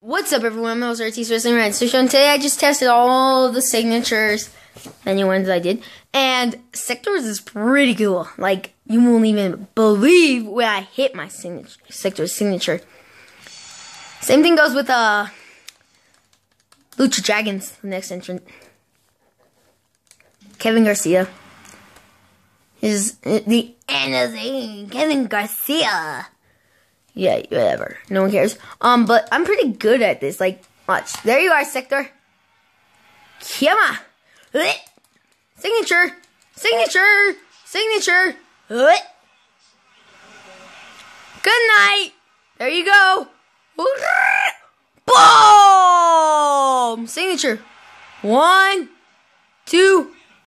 What's up, everyone? I'm Ortiz Wrestling Red Station. And today I just tested all the signatures, the new ones I did, and Sectors is pretty cool. Like, you won't even believe where I hit my Sector's signature. Same thing goes with Lucha Dragons, the next entrant. Kevin Garcia is the anything. Kevin Garcia. Yeah, whatever. No one cares. But I'm pretty good at this. Like, watch. There you are, Sector. Come on. Signature. Signature. Signature. Good night. There you go. Boom. Signature. 1, 2.